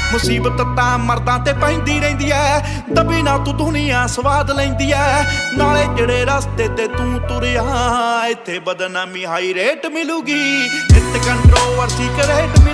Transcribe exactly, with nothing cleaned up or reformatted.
मुसीबत तां मर्दां ते पैंदी रहिंदी ऐ, दबी ना तू दुनिया स्वाद लैंदी ऐ। नाले जिहड़े रस्ते ते तू तुरिया इत्थे बदनामी हाई रेट मिलूगी, इत्थे कंट्रोवर्सी करेट